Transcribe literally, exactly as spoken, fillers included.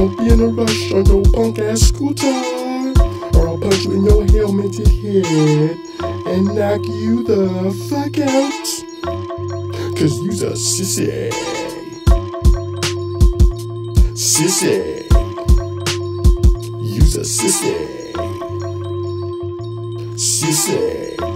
Don't be in a rush on your punk ass scooter, or I'll punch you in your helmeted head and knock you the fuck out. Cause you's a sissy. Sissy. You's a sissy. Sissy.